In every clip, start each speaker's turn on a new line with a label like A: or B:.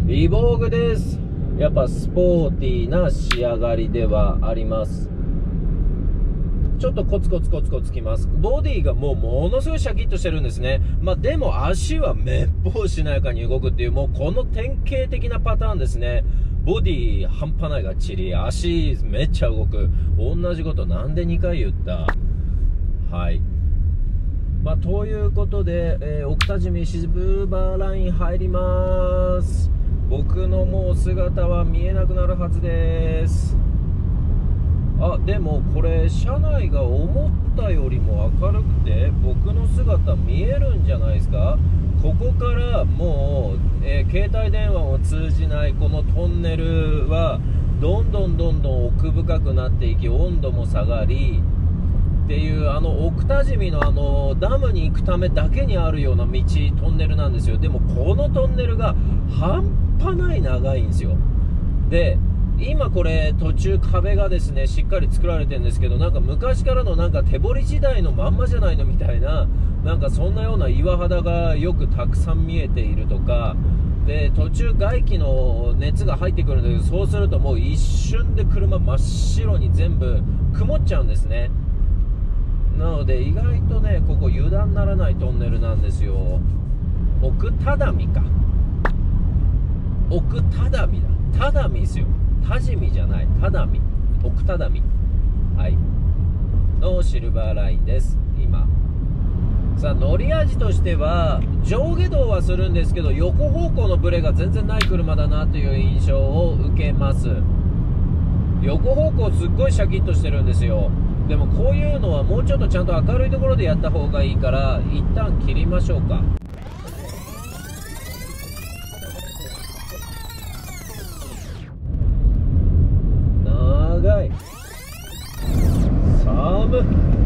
A: リボーグです。やっぱスポーティーな仕上がりではあります。ちょっとコツコツきます。ボディがものすごいシャキッとしてるんですね。でも足はめっぽうしなやかに動くっていう、もうこの典型的なパターンですね。ボディ半端ないがっちり、足めっちゃ動く。同じことなんで2回言った。はい。ということで、奥多治見シルバーライン入ります。僕のもう姿は見えなくなるはずです。でもこれ車内が思ったよりも明るくて僕の姿見えるんじゃないですか。ここからもう、携帯電話も通じないこのトンネルはどんどん奥深くなっていき、温度も下がりっていう、奥多治見のダムに行くためだけにあるような道、トンネルなんですよ。でもこのトンネルが半端ない長いんですよ。で今これ途中壁がですねしっかり作られてるんですけど、なんか昔からのなんか手掘り時代のまんまじゃないのみたいな、なんかそんなような岩肌がよくたくさん見えているとかで、途中外気の熱が入ってくるんだけど、そうするともう一瞬で車真っ白に全部曇っちゃうんですね。なので意外とねここ油断ならないトンネルなんですよ。奥多治か、奥多治だ、多治ですよ、多治見じゃない、多治見、奥多治見、はいのシルバーラインです今。さあ乗り味としては上下動はするんですけど、横方向のブレが全然ない車だなという印象を受けます。横方向すっごいシャキッとしてるんですよ。でもこういうのはもうちょっとちゃんと明るいところでやった方がいいから一旦切りましょうか。長い、寒い。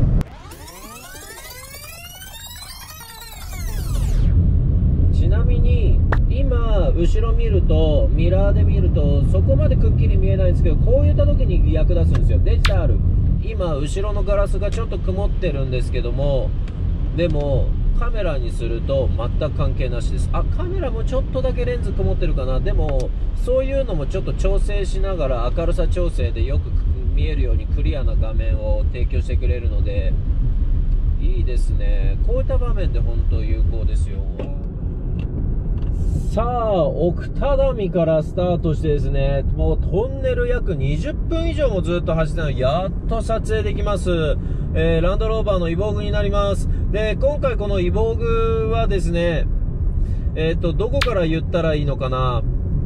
A: ちなみに今後ろ見るとミラーで見るとそこまでくっきり見えないんですけど、こういった時に役立つんですよ、デジタル。今後ろのガラスがちょっと曇ってるんですけども、でもカメラにすると全く関係なしです。カメラもちょっとだけレンズ曇ってるかな。でもそういうのもちょっと調整しながら明るさ調整でよく見えるようにクリアな画面を提供してくれるのでいいですね。こういった場面で本当有効ですよ。さあ奥多治からスタートしてですね、もうトンネル約20分以上もずっと走ってたのやっと撮影できます。ランドローバーのイボーグになります。で今回このイボーグはですね、どこから言ったらいいのかな。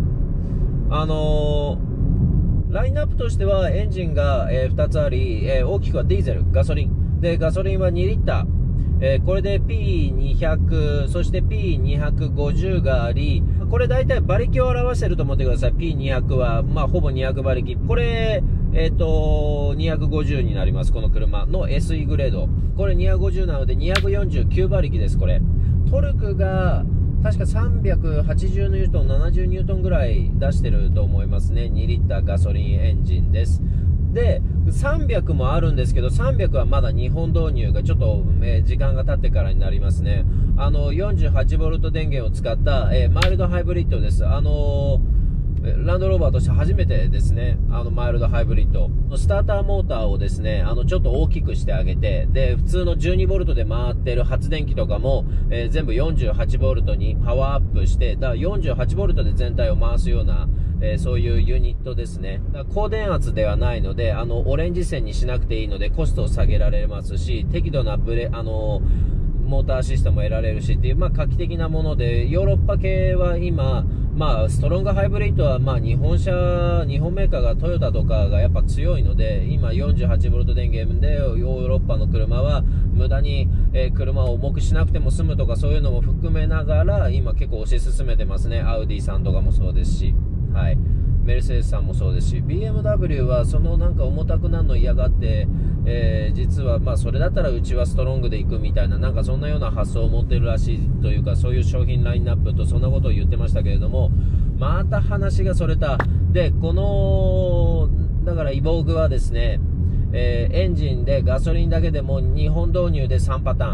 A: ラインナップとしてはエンジンが、2つあり、大きくはディーゼル、ガソリンで、ガソリンは2リッター、これで P200 そして P250 があり、これ大体馬力を表してると思ってください。 P200 はほぼ200馬力、これ250になります。この車の SE グレード、これ250なので249馬力です。これトルクが確か380ニュートン70ニュートンぐらい出してると思いますね。2リッターガソリンエンジンです。で300もあるんですけど、300はまだ日本導入がちょっと、時間が経ってからになりますね。48V 電源を使った、マイルドハイブリッドです。ランドローバーとして初めてですね、マイルドハイブリッドスターターモーターをですねちょっと大きくしてあげて、で普通の 12V で回ってる発電機とかも、全部 48V にパワーアップして、だから 48V で全体を回すような、そういうユニットですね。だから高電圧ではないのでオレンジ線にしなくていいのでコストを下げられますし、適度なモーターシステムを得られるしっていう、画期的なもので、ヨーロッパ系は今ストロングハイブリッドは日本メーカーがトヨタとかがやっぱ強いので、今 48V 電源でヨーロッパの車は無駄に、車を重くしなくても済むとか、そういうのも含めながら今結構推し進めてますね。アウディさんとかもそうですし、はい、メルセデスさんもそうですし、 BMW はそのなんか重たくなるの嫌がって、実はそれだったらうちはストロングで行くみたいな、なんかそんなような発想を持ってるらしいというか、そういう商品ラインナップとそんなことを言ってましたけれども、また話がそれた。でこのだからイボーグはですね、エンジンでガソリンだけでも日本導入で3パターン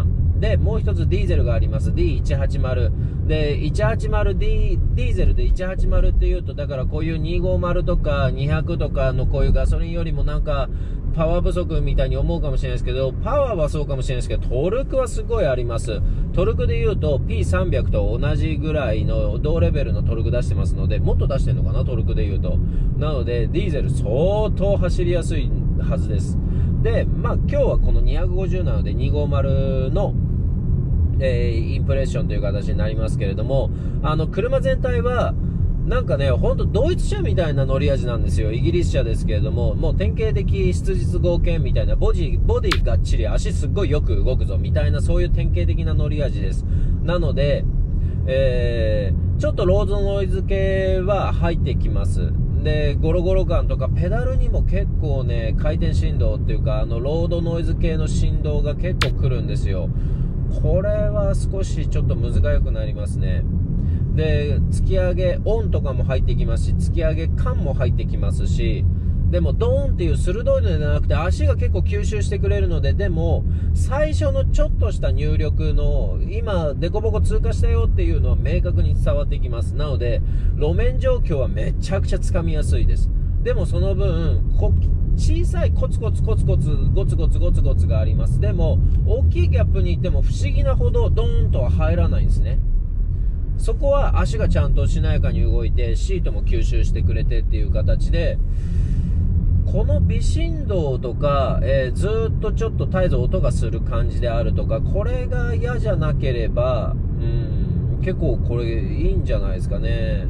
A: で、もう一つディーゼルがあります。D180。で、180D、ディーゼルで180っていうと、だからこういう250とか200とかのこういうガソリンよりもなんか、パワー不足みたいに思うかもしれないですけど、パワーはそうかもしれないですけど、トルクはすごいあります。トルクで言うと P300 と同じぐらいの同レベルのトルク出してますので、もっと出してるのかな、トルクで言うと。なので、ディーゼル相当走りやすいはずです。で、まあ今日はこの250なので250の、インプレッションという形になりますけれども、車全体は、なんかね、ほんとドイツ車みたいな乗り味なんですよ。イギリス車ですけれども、もう典型的質実剛健みたいな、ボディがっちり、足すっごいよく動くぞみたいな、そういう典型的な乗り味です。なので、ちょっとロードノイズ系は入ってきます。で、ゴロゴロ感とか、ペダルにも結構ね、回転振動っていうか、ロードノイズ系の振動が結構来るんですよ。これは少しちょっと難しくなりますね。で、突き上げオンとかも入ってきますし、突き上げ感も入ってきますし、でもドーンっていう鋭いのではなくて足が結構吸収してくれるので、でも最初のちょっとした入力の今デコボコ通過したよっていうのは明確に伝わってきます。なので路面状況はめちゃくちゃつかみやすいです。でもその分小さいコツコツゴツゴツがあります。でも大きいギャップに行っても不思議なほどドーンとは入らないんですね。そこは足がちゃんとしなやかに動いてシートも吸収してくれてっていう形で、この微振動とか、ずーっとちょっと絶えず音がする感じであるとか、これが嫌じゃなければ、結構これいいんじゃないですかね。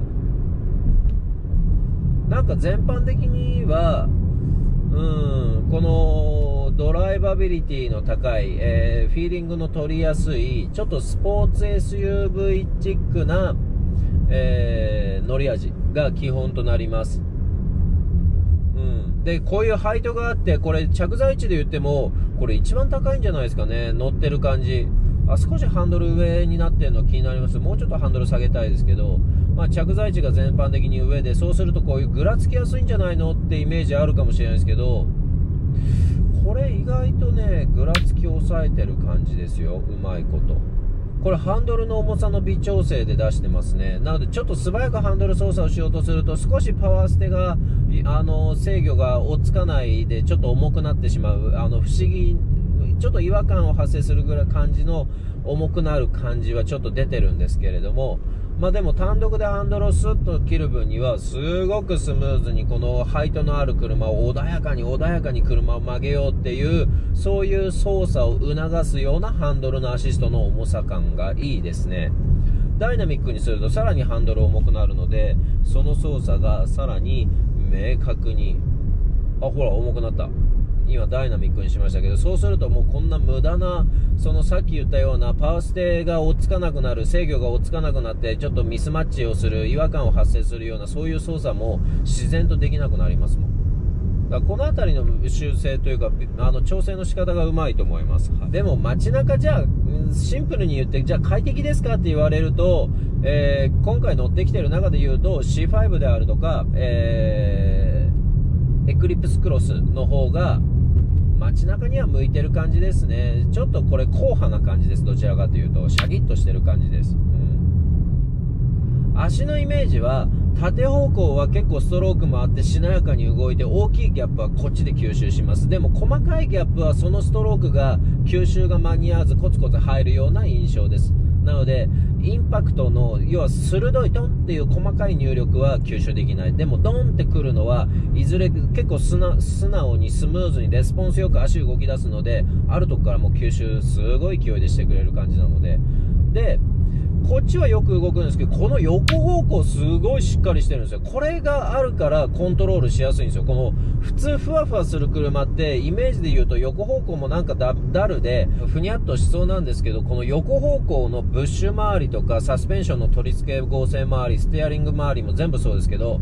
A: なんか全般的にはこのドライバビリティの高い、フィーリングの取りやすいちょっとスポーツ SUV チックな、乗り味が基本となります。でこういうハイトがあって、これ着座位置で言ってもこれ一番高いんじゃないですかね、乗ってる感じ。少しハンドル上になってるの気になります。もうちょっとハンドル下げたいですけど、着座位置が全般的に上で、そうするとこういうぐらつきやすいんじゃないのってイメージあるかもしれないですけど、これ意外とねぐらつきを抑えてる感じですよ、うまいこと。これハンドルの重さの微調整で出してますね。なのでちょっと素早くハンドル操作をしようとすると、少しパワーステが制御が追っつかないでちょっと重くなってしまう、不思議、ちょっと違和感を発生するぐらい感じの重くなる感じはちょっと出てるんですけれども、でも単独でハンドルをスッと切る分にはすごくスムーズに、このハイトのある車を穏やかに車を曲げようっていう、そういう操作を促すようなハンドルのアシストの重さ感がいいですね。ダイナミックにするとさらにハンドル重くなるので、その操作がさらに明確に、ほら重くなった。今ダイナミックにしましたけど、そうするともうこんな無駄な、そのさっき言ったようなパワーステが追っつかなくなる、制御が追っつかなくなってちょっとミスマッチをする、違和感を発生するような、そういう操作も自然とできなくなりますもん。だからこの辺りの修正というか調整の仕方がうまいと思います。でも街中じゃあシンプルに言って、じゃあ快適ですかって言われると、今回乗ってきてる中で言うと C5 であるとか、エクリプスクロスの方が街中には向いてる感じですね。ちょっとこれ硬派な感じです。どちらかというとシャキッとしてる感じです。足のイメージは縦方向は結構ストロークもあってしなやかに動いて、大きいギャップはこっちで吸収します。でも細かいギャップはそのストロークが吸収が間に合わずコツコツ入るような印象です。なのでインパクトの要は鋭いドンっていう細かい入力は吸収できない。でもドンってくるのはいずれ結構素直にスムーズにレスポンスよく足動き出すので、あるとこからもう吸収すごい勢いでしてくれる感じなので、こっちはよく動くんですけど、この横方向すごいしっかりしてるんですよ。これがあるからコントロールしやすいんですよ。この普通ふわふわする車ってイメージで言うと横方向もなんかダルでふにゃっとしそうなんですけど、この横方向のブッシュ周りとかサスペンションの取り付け合成周り、ステアリング周りも全部そうですけど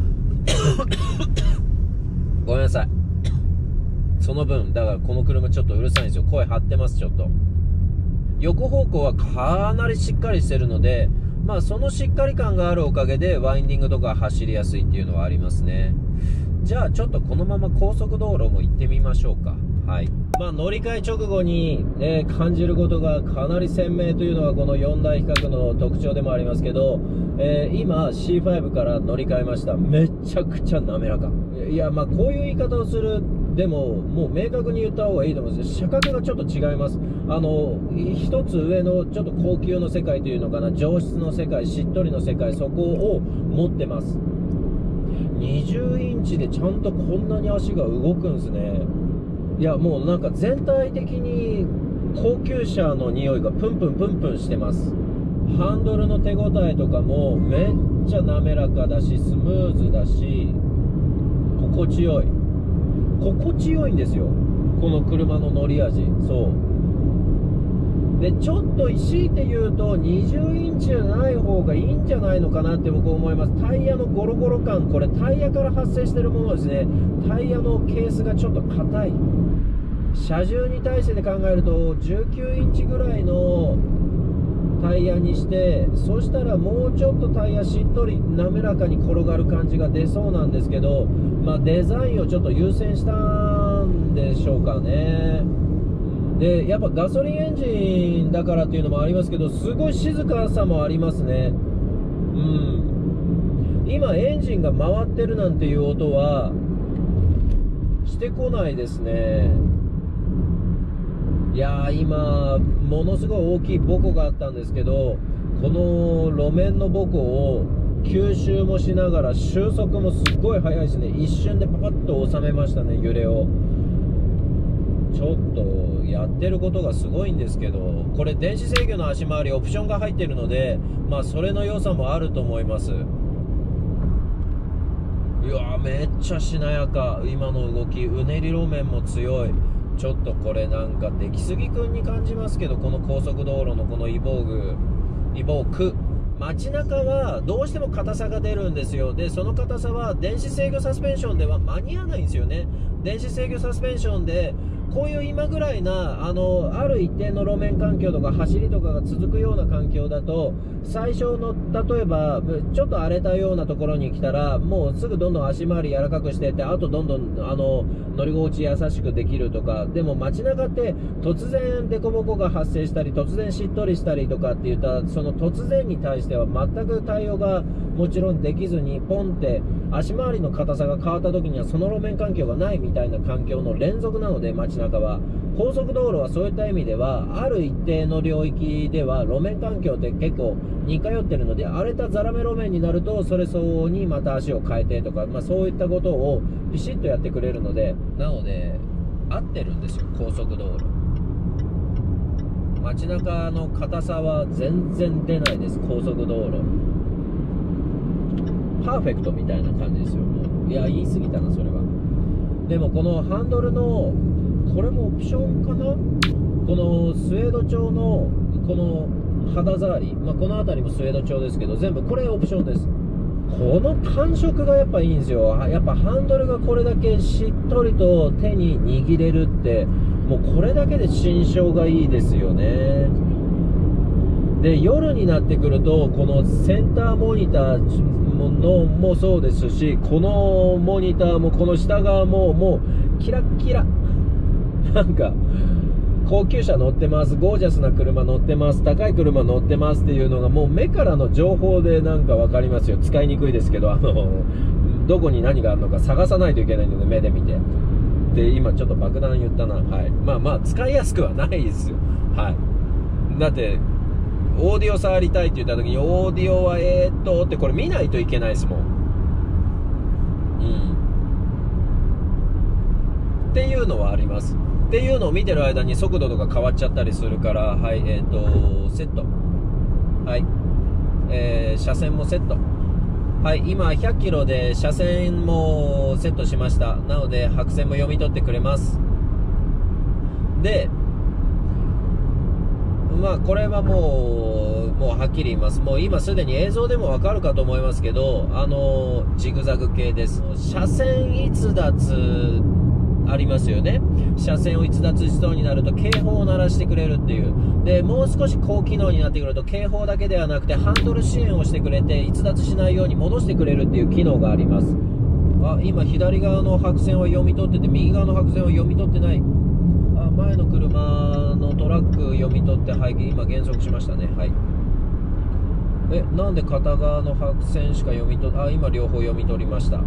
A: ごめんなさい、その分だからこの車ちょっとうるさいんですよ。声張ってます。ちょっと横方向はかなりしっかりしてるので、そのしっかり感があるおかげでワインディングとか走りやすいっていうのはありますね。じゃあちょっとこのまま高速道路も行ってみましょうか。はい。 乗り換え直後に、感じることがかなり鮮明というのがこの4大比較の特徴でもありますけど、今 C5 から乗り換えました。めちゃくちゃ滑らか。いや、こういう言い方をする、でももう明確に言った方がいいと思うんです。車格がちょっと違います。一つ上のちょっと高級の世界というのかな、上質の世界、しっとりの世界、そこを持ってます。20インチでちゃんとこんなに足が動くんですね。いや、もうなんか全体的に高級車の匂いがプンプンプンプンしてます。ハンドルの手応えとかもめっちゃ滑らかだし、スムーズだし、心地よいんですよ、この車の乗り味。そうで、ちょっと強いて言うと20インチじゃない方がいいんじゃないのかなって僕思います。タイヤのゴロゴロ感、これタイヤから発生してるものですね。タイヤのケースがちょっと硬い。車重に対してで考えると19インチぐらいのタイヤにして、そしたらもうちょっとタイヤしっとり滑らかに転がる感じが出そうなんですけど、デザインをちょっと優先したんでしょうかね。で、やっぱガソリンエンジンだからっていうのもありますけど、すごい静かさもありますね。今エンジンが回ってるなんていう音はしてこないですね。いやー、今ものすごい大きいボコがあったんですけど、この路面のボコを吸収もしながら収束もすっごい速いですね。一瞬でパパッと収めましたね、揺れを。ちょっとやってることがすごいんですけど、これ電子制御の足回りオプションが入ってるので、それの良さもあると思います。いやー、めっちゃしなやか。今の動き、うねり路面も強い。ちょっとこれなんか出来すぎくんに感じますけど、この高速道路のこのイボーク街中はどうしても硬さが出るんですよ。で、その硬さは電子制御サスペンションでは間に合わないんですよね。電子制御サスペンションでこういう今ぐらいなある一定の路面環境とか走りとかが続くような環境だと、最初の例えばちょっと荒れたようなところに来たらもうすぐどんどん足回り柔らかくしていって、あとどんどん乗り心地優しくできるとか。でも街中って突然凸凹が発生したり突然しっとりしたりとかっていった、その突然に対しては全く対応がもちろんできずに、ポンって足回りの硬さが変わった時にはその路面環境がないみたいな環境の連続なので、街中は高速道路はそういった意味ではある一定の領域では路面環境って結構似通ってるので、荒れたザラメ路面になるとそれ相応にまた足を変えてとか、そういったことをピシッとやってくれるので、なので合ってるんですよ、高速道路。街中の硬さは全然出ないです。高速道路パーフェクトみたいな感じですよ。いや、言い過ぎたなそれは。でもこのハンドルのこれもオプションかな、このスウェード調のこの肌触り、この辺りもスウェード調ですけど、全部これオプションです。この感触がやっぱいいんですよ。やっぱハンドルがこれだけしっとりと手に握れるって、もうこれだけで心象がいいですよね。で、夜になってくるとこのセンターモニターもそうですし、このモニターもこの下側ももうキラッキラ、なんか高級車乗ってます、ゴージャスな車乗ってます、高い車乗ってますっていうのがもう目からの情報でなんか分かりますよ。使いにくいですけど、どこに何があるのか探さないといけないので目で見て。で、今ちょっと爆弾言ったな。はい。使いやすくはないですよ。はい。だってオーディオ触りたいって言った時にオーディオはってこれ見ないといけないですもん。っていうのはあります。っていうのを見てる間に速度とか変わっちゃったりするから、はい、セット。はい。車線もセット。はい、今100キロで車線もセットしました。なので白線も読み取ってくれます。で、これはもうはっきり言います。もう今すでに映像でもわかるかと思いますけど、ジグザグ系です。車線逸脱ありますよね。車線を逸脱しそうになると警報を鳴らしてくれるっていう。で、もう少し高機能になってくると警報だけではなくてハンドル支援をしてくれて逸脱しないように戻してくれるっていう機能があります。今左側の白線を読み取ってて右側の白線を読み取ってない。 前の車のトラック読み取って背景今減速しましたね。はい。なんで片側の白線しか読み取今両方読み取りました。はい。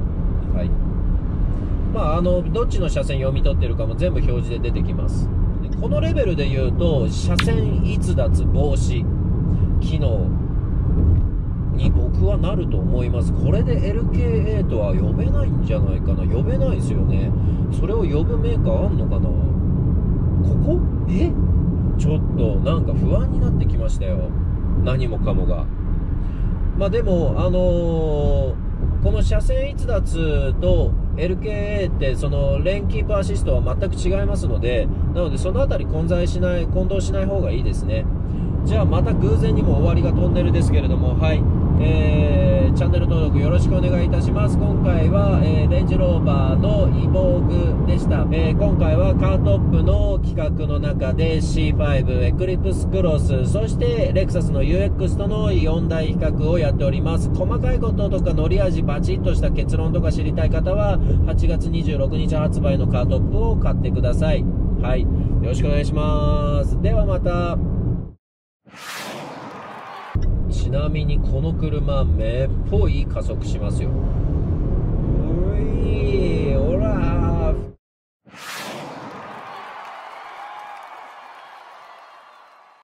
A: どっちの車線読み取ってるかも全部表示で出てきます。でこのレベルで言うと車線逸脱防止機能に僕はなると思います。これで LKA とは呼べないんじゃないかな。呼べないですよね。それを呼ぶメーカーあんのかな。ここちょっとなんか不安になってきましたよ、何もかもが。でもこの車線逸脱と LKA ってそのレーンキープアシストは全く違いますので、なのでそのあたり混同しない方がいいですね。じゃあまた偶然にも終わりがトンネルですけれども、はい、チャンネル登録よろしくお願いいたします。今回は、レンジローバーのイボーグでした。今回はカートップの企画の中で C5、エクリプスクロス、そしてレクサスの UX との4大比較をやっております。細かいこととか乗り味バチッとした結論とか知りたい方は8月26日発売のカートップを買ってください。はい、よろしくお願いします。ではまた。ちなみにこの車めっぽい加速しますよ。